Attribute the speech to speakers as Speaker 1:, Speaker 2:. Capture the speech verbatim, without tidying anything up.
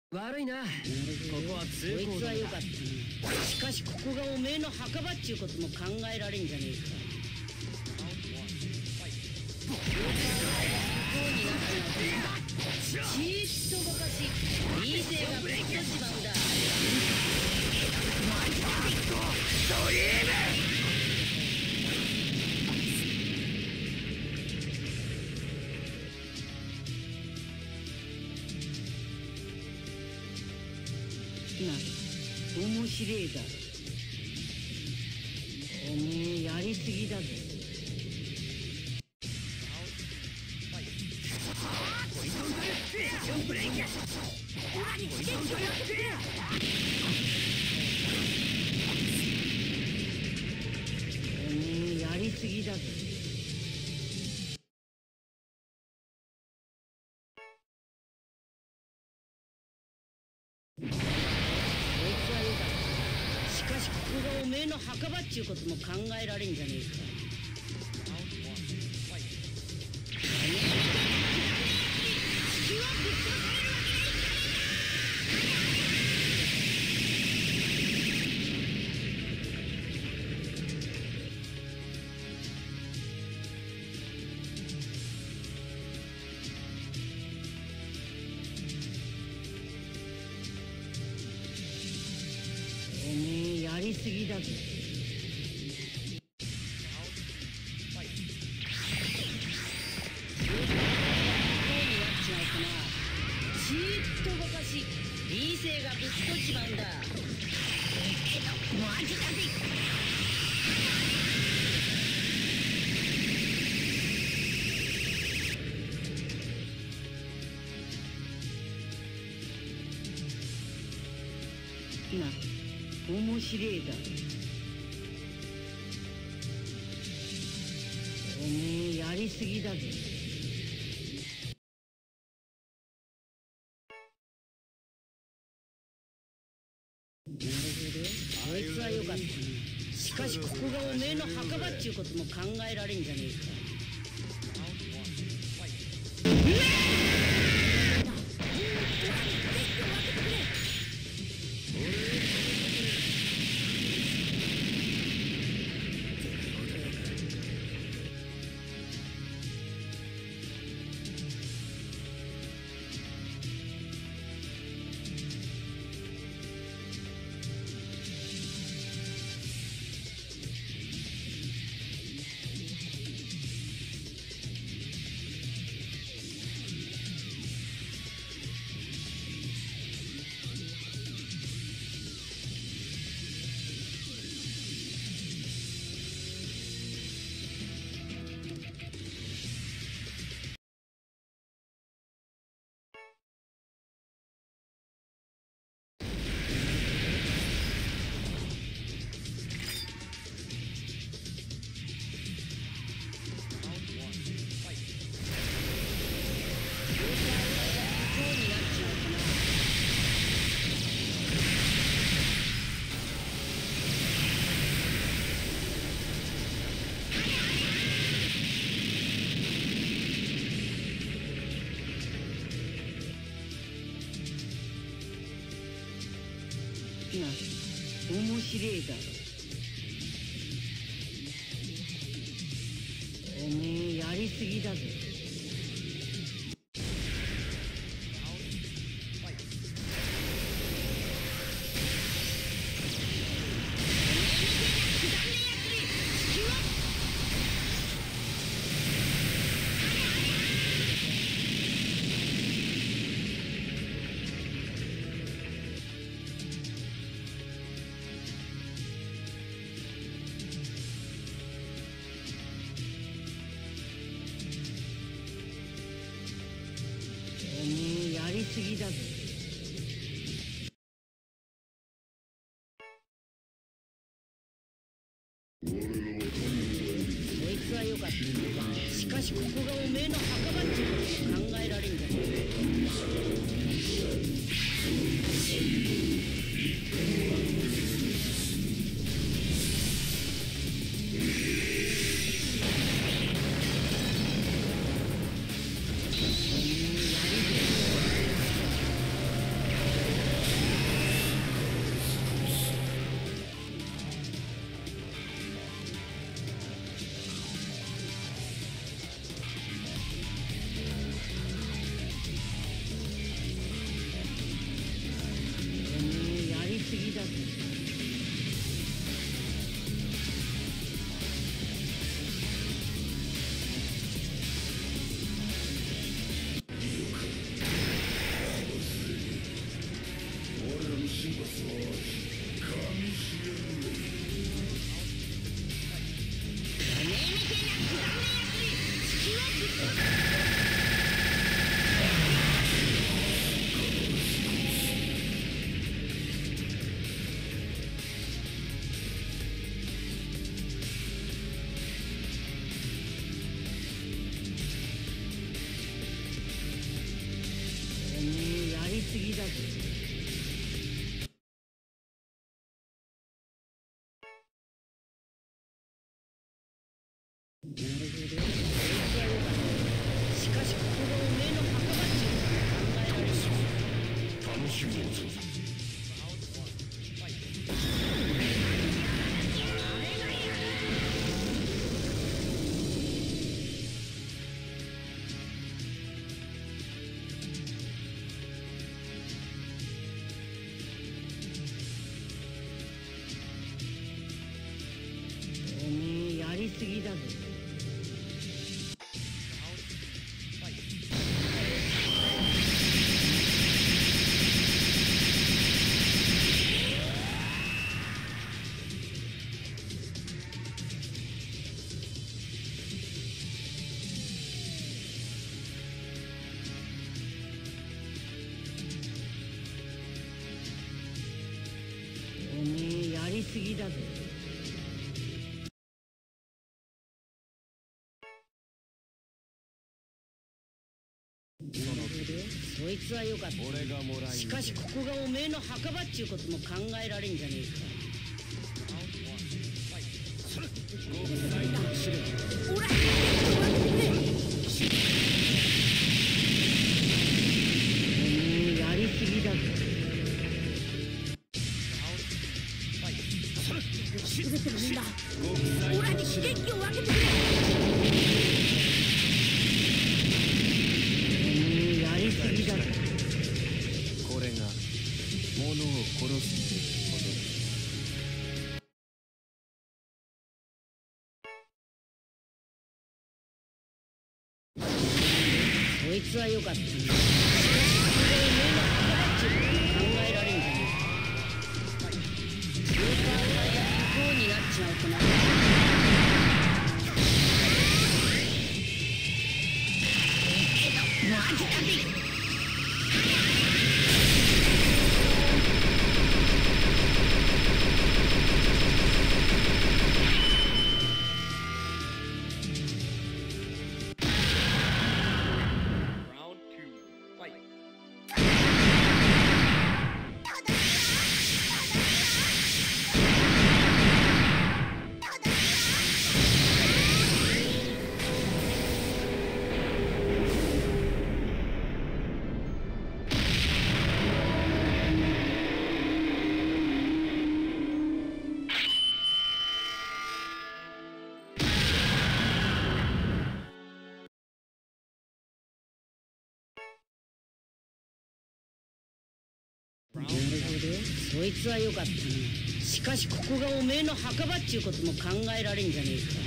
Speaker 1: 悪いな。ここは通行だ。こいつは良かったな。しかしここがおめえの墓場っちゅうことも考えられんじゃねえか。向こうになってなくちーっとぼかしいい勢がぶっとしまうんだ。ドリームな、面白えだろ。おめえやりすぎだぜ。おめえやりすぎだぜ。しかしここがおめえの墓場っちゅうことも考えられんじゃねえか。おめえやりすぎだぜ。ちーっとぼかし理性がぶっとちまうんだ。マジだぜ。な、面白えだろ。おめえやりすぎだぜ。なるほど、こいつは良かったな。しかしここがおめえの墓場っちゅうことも考えられんじゃねえか。な、面白えだろ。おめえやりすぎだぜ。おめえやりすぎだぜ。こいつは良かった。しかしここがおめえの墓場っちゅうことも考えられんじゃねえか。 すぎだぞ。おめえやりすぎだぞ。そいつはよかった。俺がもらいしかしここがおめえの墓場っちゅうことも考えられんじゃねえか。それご無礼だ。おらっおめえやりすぎだぞ。全てのみんなオラに元気を分けてくれ。
Speaker 2: これが物を殺すってこと
Speaker 1: だ。そいつはよかった。しかしこれおめえの墓場っちゅうことも考えられんじゃねえか。スーパーサイヤ不幸になっちまうとな。マジだぜ。なるほど、そいつはよかったな。しかしここがおめえの墓場っちゅうことも考えられんじゃねえか。